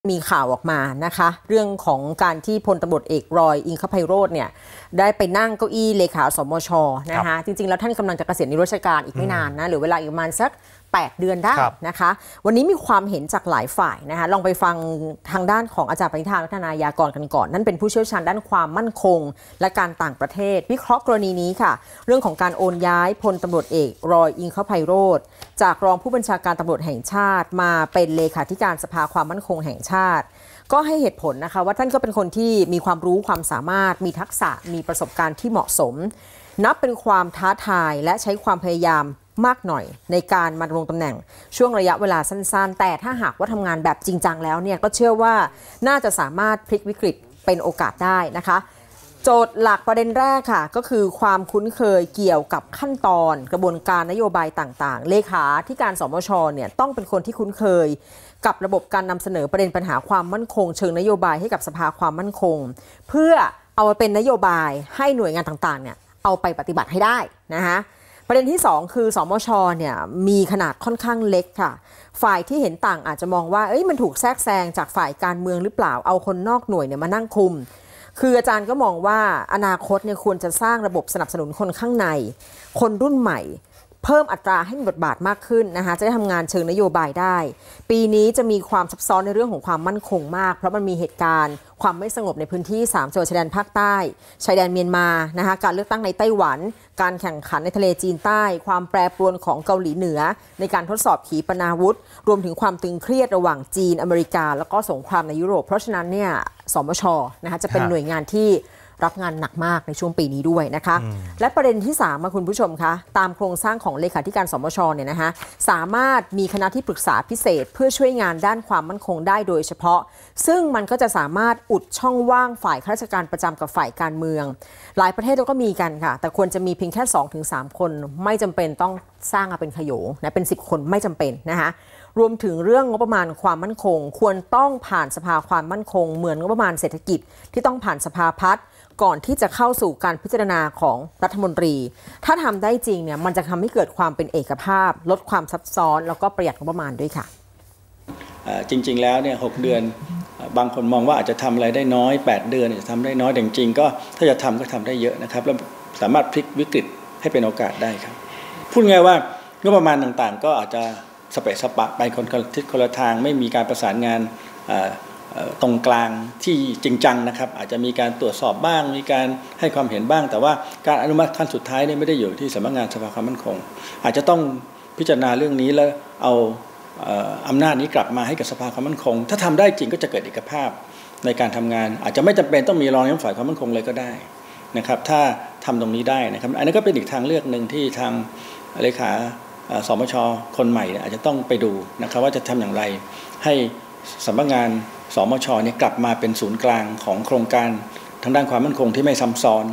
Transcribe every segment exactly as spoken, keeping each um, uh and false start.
มีข่าวออกมานะคะเรื่องของการที่พลตำรวจเอกรอยอิงคไพโรจน์เนี่ยได้ไปนั่งเก้าอี้เลขาสมชนะคะจริงๆแล้วท่านกำลังจะเกษียณราชการอีกไม่นานนะหรือเวลาอีกประมาณสักแปดเดือนได้นะคะวันนี้มีความเห็นจากหลายฝ่ายนะคะลองไปฟังทางด้านของอาจารย์ปณิธาวัฒนายากรกันก่อนนั่นเป็นผู้เชี่ยวชาญด้านความมั่นคงและการต่างประเทศวิเคราะห์กรณีนี้ค่ะเรื่องของการโอนย้ายพลตำรวจเอกรอยอิงคไพโรจน์จากรองผู้บัญชาการตำรวจแห่งชาติมาเป็นเลขาธิการสภาความมั่นคงแห่งชาติก็ให้เหตุผลนะคะว่าท่านก็เป็นคนที่มีความรู้ความสามารถมีทักษะมีประสบการณ์ที่เหมาะสมนับเป็นความท้าทายและใช้ความพยายามมากหน่อยในการมาดำรงตำแหน่งช่วงระยะเวลาสั้นๆแต่ถ้าหากว่าทำงานแบบจริงจังแล้วเนี่ยก็เชื่อว่าน่าจะสามารถพลิกวิกฤตเป็นโอกาสได้นะคะโจทย์หลักประเด็นแรกค่ะก็คือความคุ้นเคยเกี่ยวกับขั้นตอนกระบวนการนโยบายต่างๆเลขาธิการสมชเนี่ยต้องเป็นคนที่คุ้นเคยกับระบบการนำเสนอประเด็นปัญหาความมั่นคงเชิงนโยบายให้กับสภาความมั่นคงเพื่อเอามาเป็นนโยบายให้หน่วยงานต่างๆเนี่ยเอาไปปฏิบัติให้ได้นะคะประเด็นที่สองคือสมชเนี่ยมีขนาดค่อนข้างเล็กค่ะฝ่ายที่เห็นต่างอาจจะมองว่าเอ้ยมันถูกแทรกแซงจากฝ่ายการเมืองหรือเปล่าเอาคนนอกหน่วยเนี่ยมานั่งคุมคืออาจารย์ก็มองว่าอนาคตเนี่ยควรจะสร้างระบบสนับสนุนคนข้างในคนรุ่นใหม่เพิ่มอัตราให้มีบทบาทมากขึ้นนะคะจะได้ทำงานเชิงนโยบายได้ปีนี้จะมีความซับซ้อนในเรื่องของความมั่นคงมากเพราะมันมีเหตุการณ์ความไม่สงบในพื้นที่สามจังหวัดชายแดนภาคใต้ชายแดนเมียนมานะคะการเลือกตั้งในไต้หวันการแข่งขันในทะเลจีนใต้ความแปรปรวนของเกาหลีเหนือในการทดสอบขีปนาวุธรวมถึงความตึงเครียดระหว่างจีนอเมริกาแล้วก็สงครามในยุโรปเพราะฉะนั้นเนี่ยสมชนะคะจะเป็นหน่วยงานที่รับงานหนักมากในช่วงปีนี้ด้วยนะคะและประเด็นที่สามมาคุณผู้ชมคะตามโครงสร้างของเลขาธิการสมชเนี่ยนะคะสามารถมีคณะที่ปรึกษาพิเศษเพื่อช่วยงานด้านความมั่นคงได้โดยเฉพาะซึ่งมันก็จะสามารถอุดช่องว่างฝ่ายข้าราชการประจำกับฝ่ายการเมืองหลายประเทศเราก็มีกันค่ะแต่ควรจะมีเพียงแค่ สองถึงสาม คนไม่จำเป็นต้องสร้างมาเป็นขโยนะเป็นสิบคนไม่จำเป็นนะคะรวมถึงเรื่องงบประมาณความมั่นคงควรต้องผ่านสภาความมั่นคงเหมือนงบประมาณเศรษฐกิจที่ต้องผ่านสภาพัฒน์ก่อนที่จะเข้าสู่การพิจารณาของรัฐมนตรีถ้าทำได้จริงเนี่ยมันจะทำให้เกิดความเป็นเอกภาพลดความซับซ้อนแล้วก็ประหยัดงบประมาณด้วยค่ะจริงๆแล้วเนี่ยหกเดือนบางคนมองว่าอาจจะทำอะไรได้น้อยแปดเดือนจะทำได้น้อยแต่จริงๆก็ถ้าจะทำก็ทำได้เยอะนะครับแล้วสามารถพลิกวิกฤตให้เป็นโอกาสได้ครับพูดง่ายว่างบประมาณต่างๆก็อาจจะสเปะสปะไปคนละทิศคนละทางไม่มีการประสานงานตรงกลางที่จริงจังนะครับอาจจะมีการตรวจสอบบ้างมีการให้ความเห็นบ้างแต่ว่าการอนุมัติขั้นสุดท้ายเนี่ยไม่ได้อยู่ที่สำนักงานสภาความมั่นคงอาจจะต้องพิจารณาเรื่องนี้แล้วเอาอำนาจนี้กลับมาให้กับสภาความมั่นคงถ้าทำได้จริงก็จะเกิดเอกภาพในการทำงานอาจจะไม่จำเป็นต้องมีรองนายกฝ่ายความมั่นคงเลยก็ได้นะครับถ้าทำตรงนี้ได้นะครับอันนี้ก็เป็นอีกทางเลือกหนึ่งที่ทางเลขาสมชคนใหม่อาจจะต้องไปดูนะครับว่าจะทำอย่างไรให้สำนักงานสมชเนี่ยกลับมาเป็นศูนย์กลางของโครงการทางด้านความมั่นคงที่ไม่ซ้ำซ้อน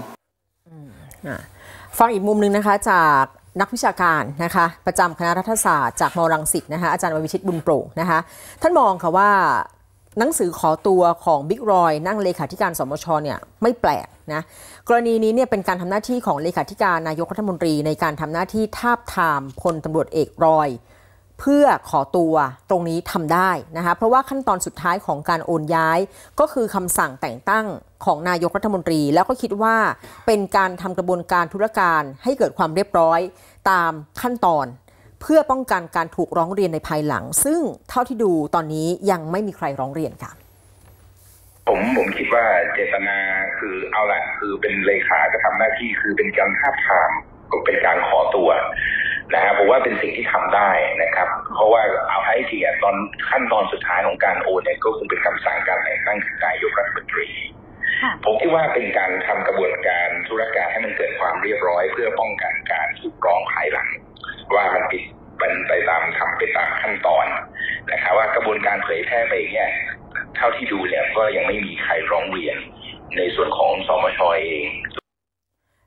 ฟังอีกมุมนึงนะคะจากนักวิชาการนะคะประจำคณะรัฐศาสตร์จากม.รังสิตนะคะอาจารย์วิชิตบุญโปร่งนะคะท่านมองค่ะว่าหนังสือขอตัวของบิ๊กรอยนั่งเลขาธิการสมชเนี่ยไม่แปลกนะกรณีนี้เนี่ยเป็นการทำหน้าที่ของเลขาธิการนายกรัฐมนตรีในการทำหน้าที่ทาบทามพลตำรวจเอกรอยเพื่อขอตัวตรงนี้ทำได้นะคะเพราะว่าขั้นตอนสุดท้ายของการโอนย้ายก็คือคำสั่งแต่งตั้งของนายกรัฐมนตรีแล้วก็คิดว่าเป็นการทำกระบวนการธุรการให้เกิดความเรียบร้อยตามขั้นตอนเพื่อป้องกันการถูกร้องเรียนในภายหลังซึ่งเท่าที่ดูตอนนี้ยังไม่มีใครร้องเรียนค่ะผมผมคิดว่าเจตนาคือเอาแหละคือเป็นเลขาจะทำหน้าที่คือเป็นการทาบทามก็เป็นการขอตัวนะครับผมว่าเป็นสิ่งที่ทำได้นะครับเพราะว่าเอาให้ทีตอนขั้นตอนสุดท้ายของการโอนเนี่ยก็คงเป็นคำสั่งการแต่งตั้งนายกรัฐมนตรีผมคิดว่าเป็นการทำกระบวนการธุรการให้มันเกิดความเรียบร้อยเพื่อป้องกันการถูกร้องภายหลังว่ามันผิดเป็นไปตามทำไปตามขั้นตอนนะครับว่ากระบวนการเผยแพร่ไปเนี่ยเท่าที่ดูเนี่ยก็ยังไม่มีใครร้องเรียนในส่วนของสมช.เอง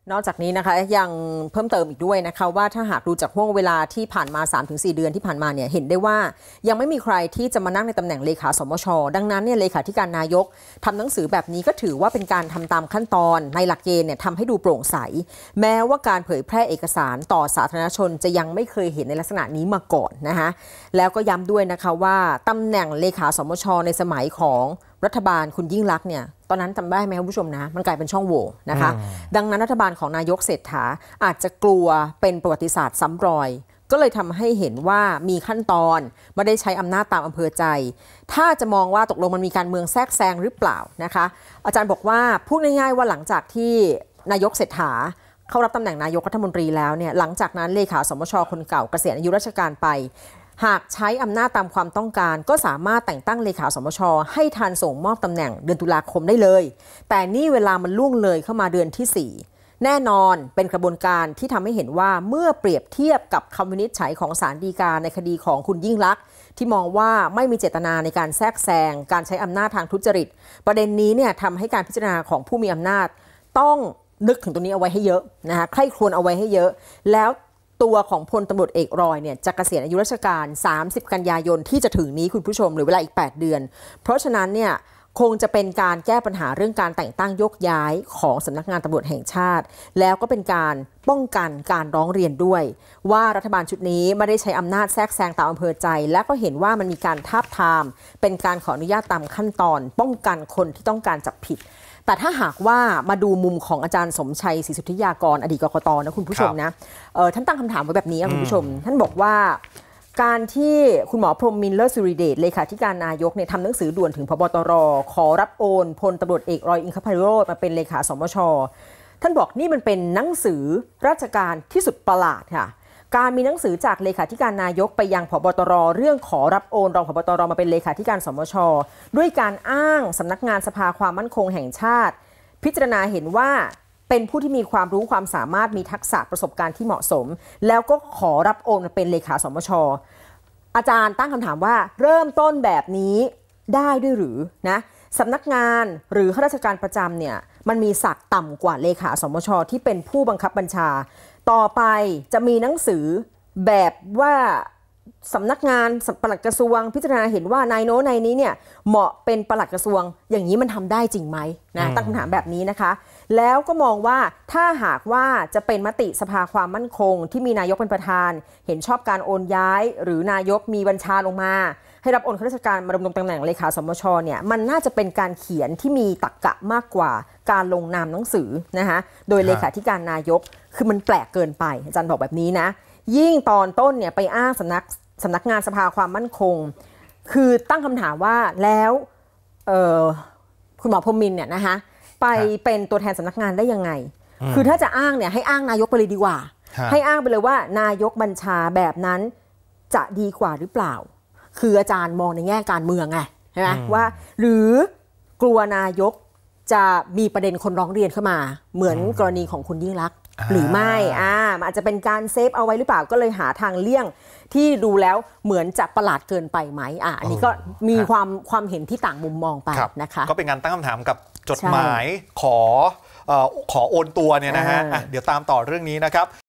นอกจากนี้นะคะยังเพิ่มเติมอีกด้วยนะคะว่าถ้าหากดูจากห่วงเวลาที่ผ่านมา สามถึงสี่ เดือนที่ผ่านมาเนี่ยเห็นได้ว่ายังไม่มีใครที่จะมานั่งในตำแหน่งเลขาสมช.ดังนั้นเนี่ยเลขาธิการนายกทำหนังสือแบบนี้ก็ถือว่าเป็นการทำตามขั้นตอนในหลักเกณฑ์เนี่ยทำให้ดูโปร่งใสแม้ว่าการเผยแพร่เอกสารต่อสาธารณชนจะยังไม่เคยเห็นในลักษณะนี้มาก่อนนะคะแล้วก็ย้ำด้วยนะคะว่าตำแหน่งเลขาสมช.ในสมัยของรัฐบาลคุณยิ่งลักษณ์เนี่ยตอนนั้นจำได้ไหมคุณผู้ชมนะมันกลายเป็นช่องโหว่นะคะดังนั้นรัฐบาลของนายกเศรษฐาอาจจะกลัวเป็นประวัติศาสตร์ซ้ำรอยก็เลยทำให้เห็นว่ามีขั้นตอนไม่ได้ใช้อำนาจตามอำเภอใจถ้าจะมองว่าตกลงมันมีการเมืองแทรกแซงหรือเปล่านะคะอาจารย์บอกว่าพูดง่ายๆว่าหลังจากที่นายกเศรษฐาเข้ารับตำแหน่งนายกรัฐมนตรีแล้วเนี่ยหลังจากนั้นเลขาสมช.คนเก่าเกษียณอายุราชการไปหากใช้อำนาจตามความต้องการก็สามารถแต่งตั้งเลขาสมช.ให้ทันส่งมอบตำแหน่งเดือนตุลาคมได้เลยแต่นี่เวลามันล่วงเลยเข้ามาเดือนที่สี่แน่นอนเป็นกระบวนการที่ทำให้เห็นว่าเมื่อเปรียบเทียบกับคำวินิจฉัยของศาลฎีกาในคดีของคุณยิ่งลักษณ์ที่มองว่าไม่มีเจตนาในการแทรกแซงการใช้อำนาจทางทุจริตประเด็นนี้เนี่ยทำให้การพิจารณาของผู้มีอำนาจต้องนึกถึงตรงนี้เอาไว้ให้เยอะนะคะใคร่ครวญเอาไว้ให้เยอะแล้วตัวของพลตำรวจเอกรอยเนี่ยจะเกษียณอายุราชการสามสิบกันยายนที่จะถึงนี้คุณผู้ชมหรือเวลาอีกแปดเดือนเพราะฉะนั้นเนี่ยคงจะเป็นการแก้ปัญหาเรื่องการแต่งตั้งยกย้ายของสำนักงานตำรวจแห่งชาติแล้วก็เป็นการป้องกันการร้องเรียนด้วยว่ารัฐบาลชุดนี้ไม่ได้ใช้อำนาจแทรกแซงตามอำเภอใจและก็เห็นว่ามันมีการทาบทามเป็นการขออนุญาตตามขั้นตอนป้องกันคนที่ต้องการจับผิดแต่ถ้าหากว่ามาดูมุมของอาจารย์สมชัยศรีสุทธิยากรอดีตกกต.นะคุณผู้ชมนะเอ่อท่านตั้งคำถามไว้แบบนี้คุณผู้ชมท่านบอกว่าการที่คุณหมอพรหมมินทร์เลิศสิริเดชเลขาธิการนายกเนี่ยทำหนังสือด่วนถึงพบตรขอรับโอนพลตำรวจเอกรอยอิงคภัยโรจน์มาเป็นเลขาสมช.ท่านบอกนี่มันเป็นหนังสือราชการที่สุดประหลาดค่ะการมีหนังสือจากเลขาธิการนายกไปยังผบตรเรื่องขอรับโอนรองผบตรมาเป็นเลขาธิการสมช.ด้วยการอ้างสำนักงานสภาความมั่นคงแห่งชาติพิจารณาเห็นว่าเป็นผู้ที่มีความรู้ความสามารถมีทักษะประสบการณ์ที่เหมาะสมแล้วก็ขอรับโอนมาเป็นเลขาสมช.อาจารย์ตั้งคำถามว่าเริ่มต้นแบบนี้ได้ด้วยหรือนะสำนักงานหรือข้าราชการประจำเนี่ยมันมีศักดิ์ต่ำกว่าเลขาสมช.ที่เป็นผู้บังคับบัญชาต่อไปจะมีหนังสือแบบว่าสำนักงานปลัดกระทรวงพิจารณาเห็นว่านายโน้นนายนี้เนี่ยเหมาะเป็นปลัดกระทรวงอย่างนี้มันทำได้จริงไหมนะตั้งคำถามแบบนี้นะคะแล้วก็มองว่าถ้าหากว่าจะเป็นมติสภาความมั่นคงที่มีนายกเป็นประธานเห็นชอบการโอนย้ายหรือนายกมีบัญชาลงมาให้รับโอนข้าราชการมาดำรงตำแหน่งเลขาสมชเนี่ยมันน่าจะเป็นการเขียนที่มีตรรกะมากกว่าการลงนามหนังสือนะคะโดยเลขาธิการนายกคือมันแปลกเกินไปอาจารย์บอกแบบนี้นะยิ่งตอนต้นเนี่ยไปอ้างสำนักสำนักงานสภาความมั่นคงคือตั้งคำถามว่าแล้วคุณหมอพรหมมินทร์เนี่ยนะคะไปเป็นตัวแทนสำนักงานได้ยังไงคือถ้าจะอ้างเนี่ยให้อ้างนายกไปเลยดีกว่าให้อ้างไปเลยว่านายกบัญชาแบบนั้นจะดีกว่าหรือเปล่าคืออาจารย์มองในแง่การเมืองไงใช่ไหมว่าหรือกลัวนายกจะมีประเด็นคนร้องเรียนเข้ามาเหมือนกรณีของคุณยิ่งลักษณ์หรือไม่อ่ามันอาจจะเป็นการเซฟเอาไว้หรือเปล่าก็เลยหาทางเลี่ยงที่ดูแล้วเหมือนจะประหลาดเกินไปไหมอ่าอันนี้ก็มีความความเห็นที่ต่างมุมมองไปนะคะก็เป็นการตั้งคำถามกับจดหมายขอขอโอนตัวเนี่ยนะฮะเดี๋ยวตามต่อเรื่องนี้นะครับ